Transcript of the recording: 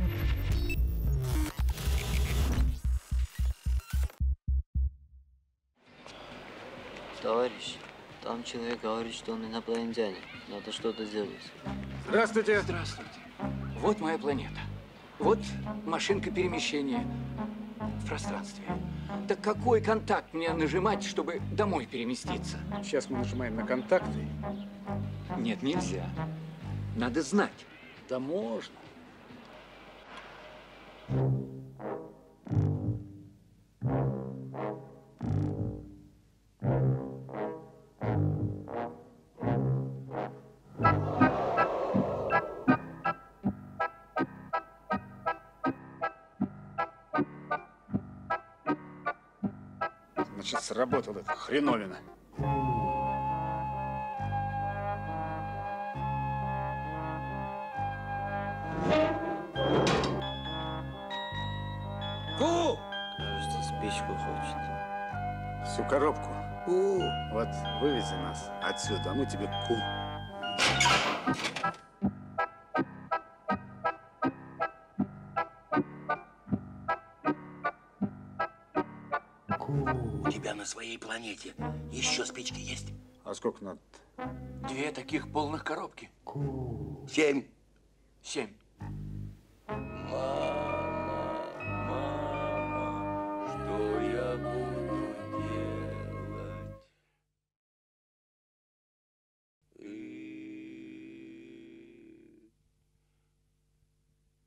Товарищ, там человек говорит, что он инопланетянин. Надо что-то сделать. Здравствуйте. Здравствуйте. Вот моя планета. Вот машинка перемещения в пространстве. Так какой контакт мне нажимать, чтобы домой переместиться? Сейчас мы нажимаем на контакты. Нет, нельзя. Надо знать. Да можно. Значит, сработала эта хреновина. Кажется, спичку хочет. Всю коробку. Вот вывези нас отсюда, а мы тебе ку. У тебя на своей планете еще спички есть? А сколько надо? 2 таких полных коробки. 7. 7.